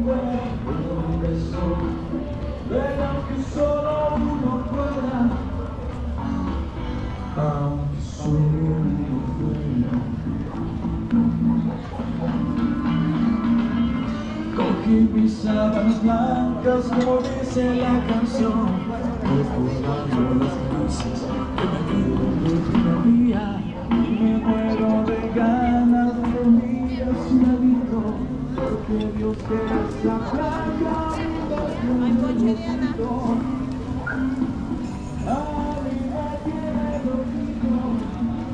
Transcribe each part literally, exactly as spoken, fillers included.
un beso, ven que solo uno pueda, aunque solo uno pueda. Cogí mis sábanas blancas como dice la canción, recordando las cruces que me dieron el primer día, y me muero de ganas de dormir así adentro, porque Dios que esa playa me necesito. Ay, me tiene dormido.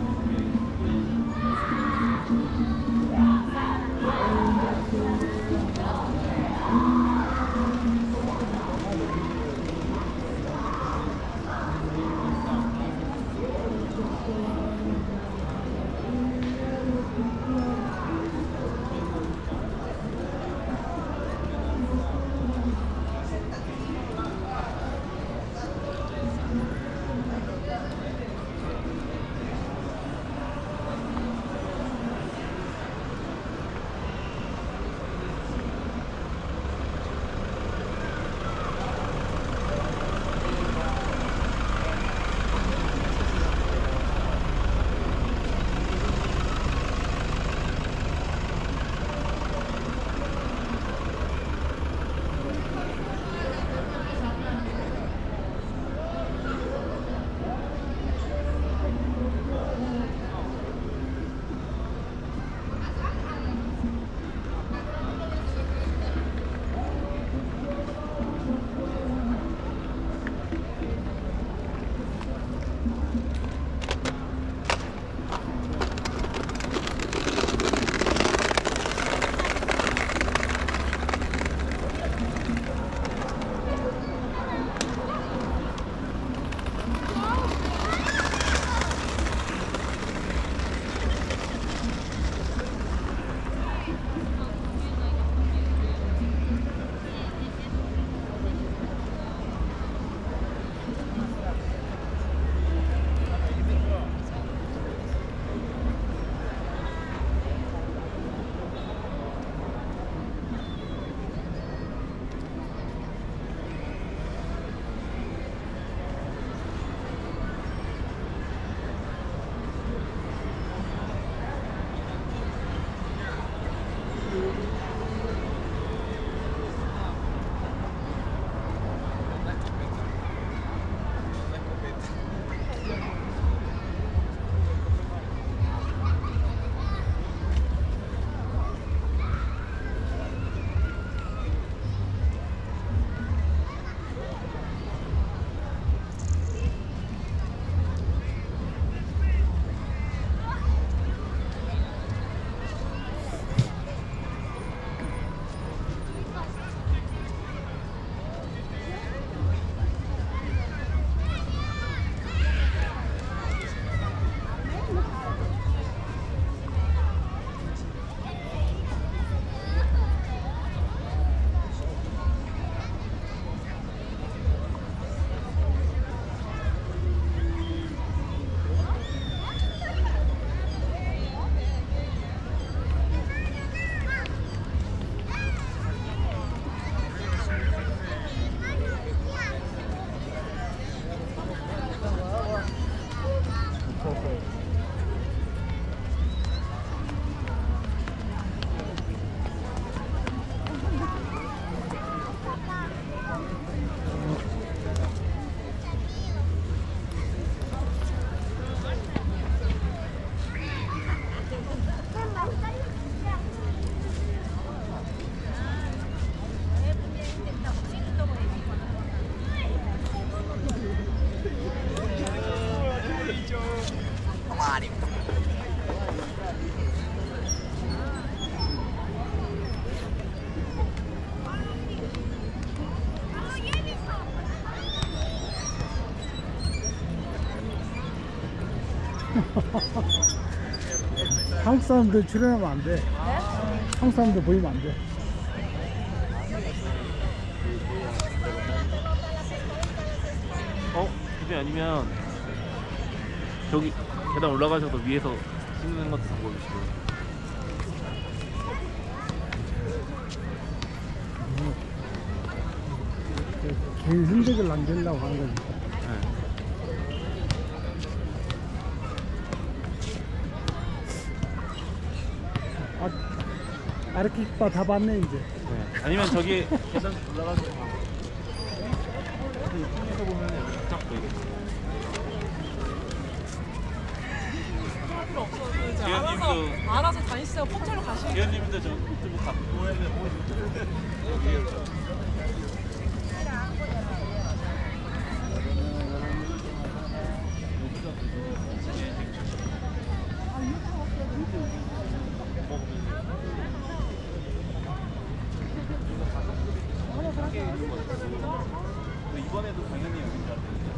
한국 사람들 출연하면 안 돼. 네? 한국 사람들 보이면 안 돼. 어? 그게 아니면 저기 계단 올라가셔서 위에서 찍는 것도 방법이시고. 제일 흔적을 남기려고 하는 거지. 네. 아, 아르키바 다 봤네 이제. 네. 아니면 저기 계단 올라가서 이쪽에서 보면 여기 쫙 보이겠죠. 지현님도 알아서 다니시다가 포차로 가시면 지현님도 저 유튜브 가 여기 이번에도 당연히 여긴 줄 알았는데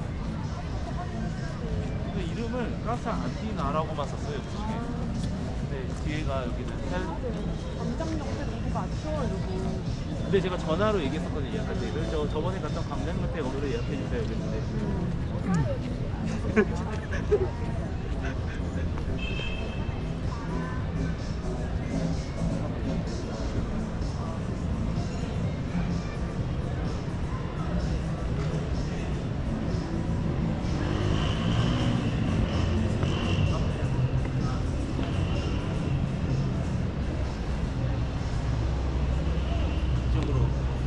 근데 이름을 가스 안티나라고만 썼어요 중에. 근데 뒤에가 여기는 헬 광장 옆에 누구 맞죠? 이러고 근데 제가 전화로 얘기했었거든요 예약할 때 저 저번에 갔던 광장 옆에 거기로 예약해 주세요 이랬는데 이쪽으로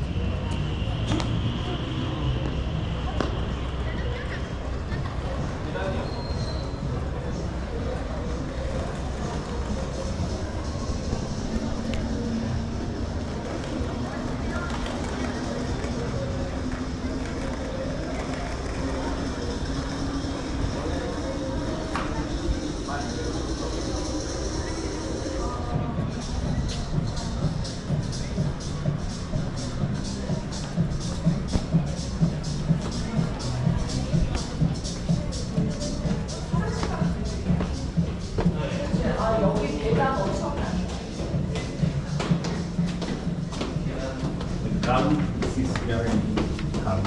Come, this is very come.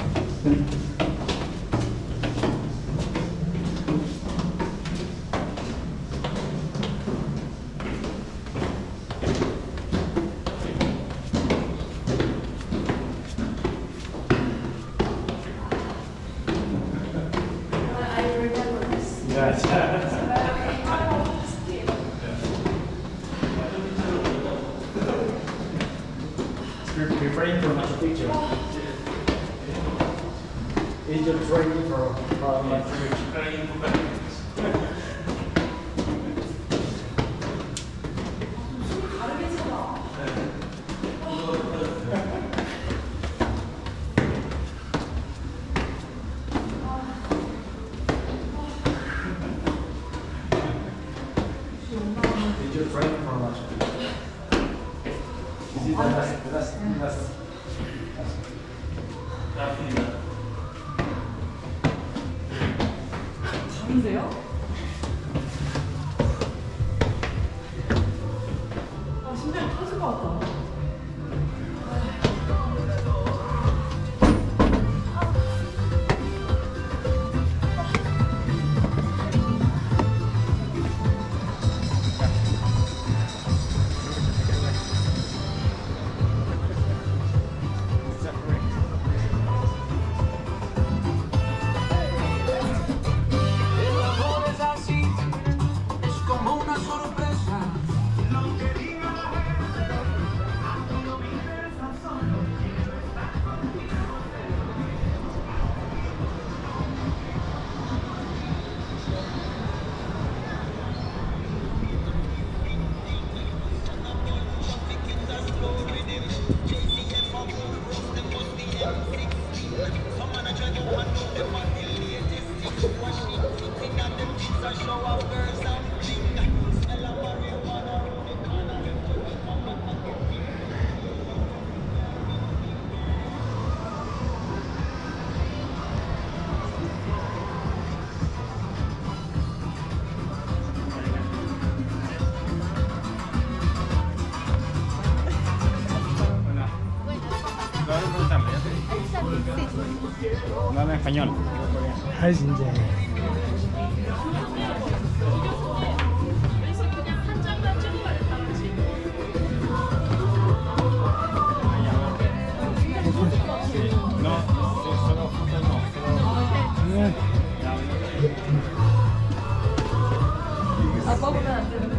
I remember this. Yes. We're preparing for much picture. Is your training for uh, much Is your training for much Is it the last, the last, the last? 다른데요? 아 심장이 터질 것 같다. No habla español. 아 진짜. No, 네. 아빠 보면 안 되는데.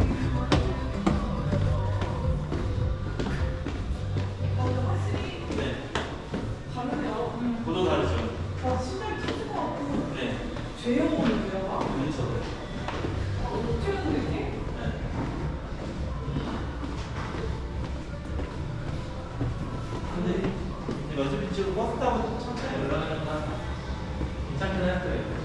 보도 다르죠? 아, 심장이 터질 것 같고. 네. 죄형 오는 거야? 그렇죠. 어떻게 하는 거지? 근데 근데 어차피 지금 버스 타고 천천히 올라가니까 괜찮긴 할 거예요.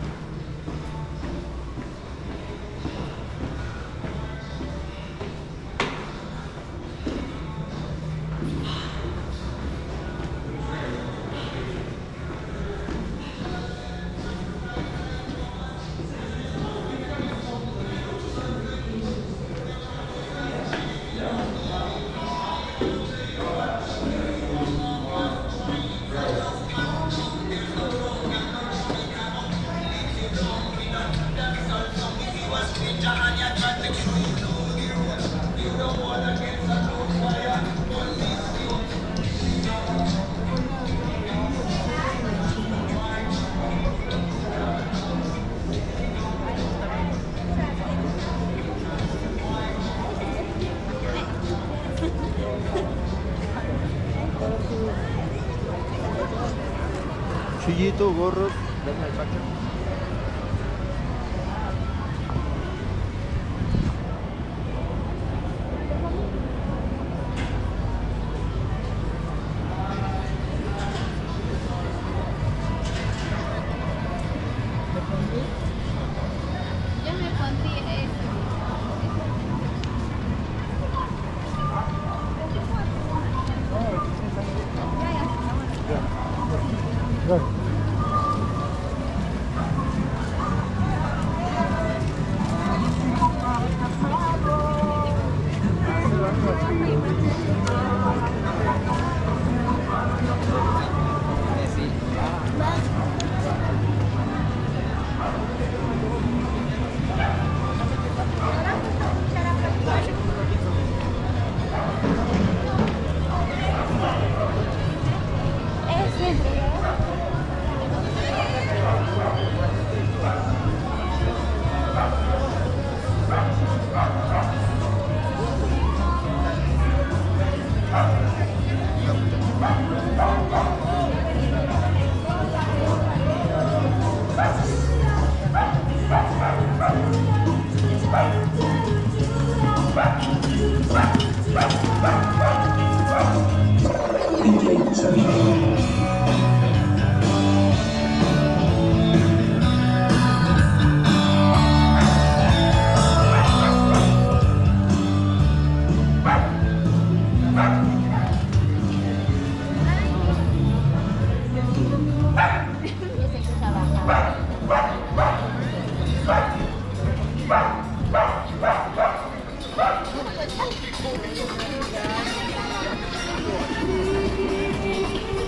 Chuyito, gorros. Yo me pondría eso. 네. Thank you.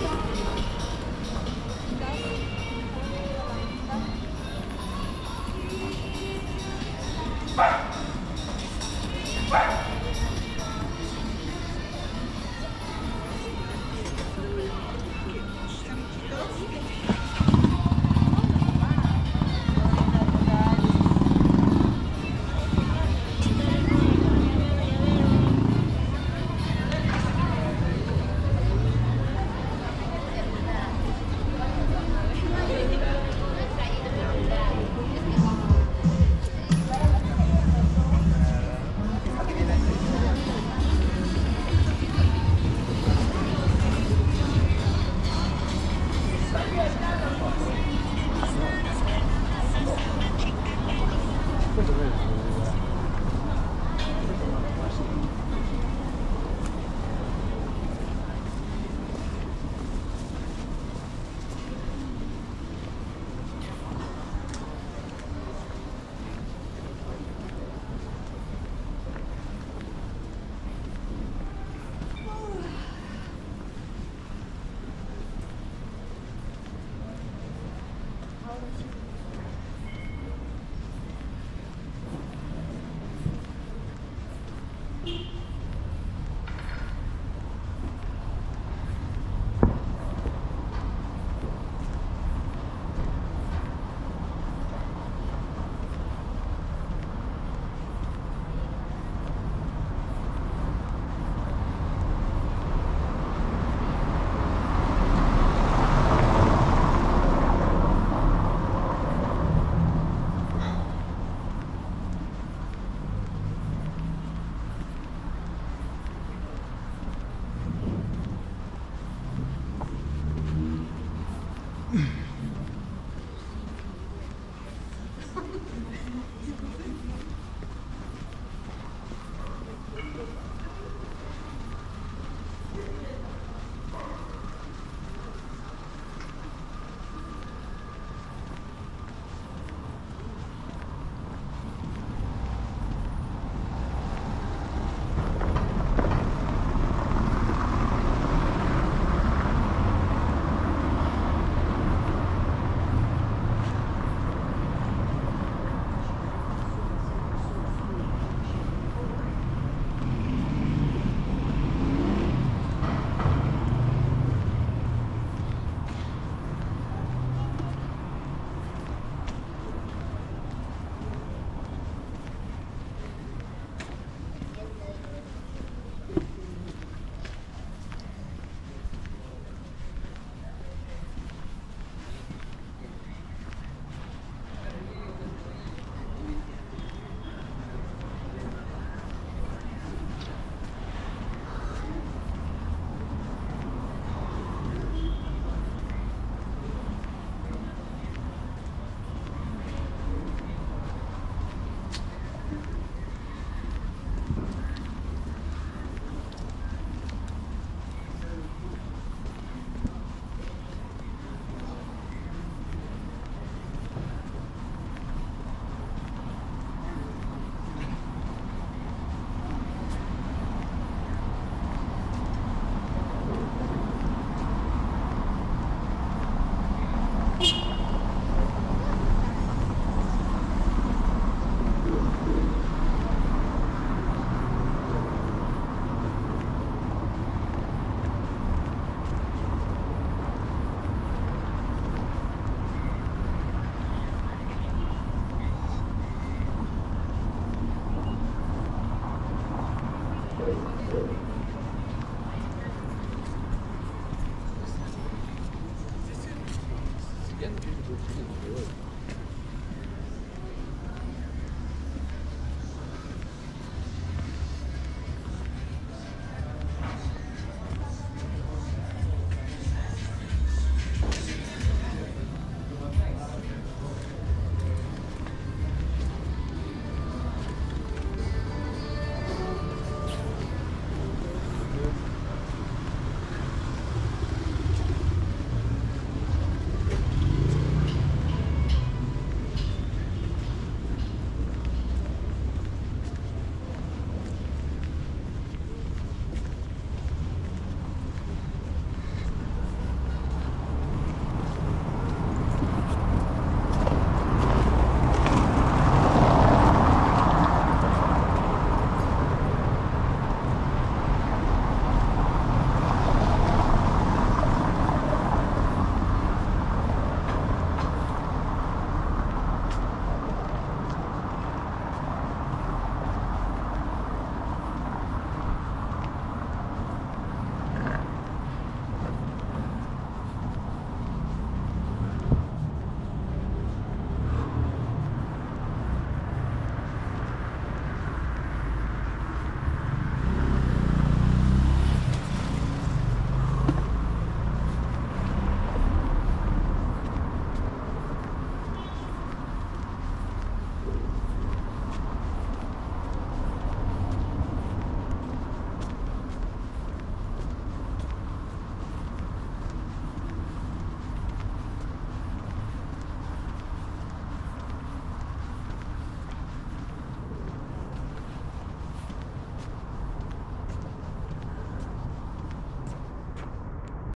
Indian people,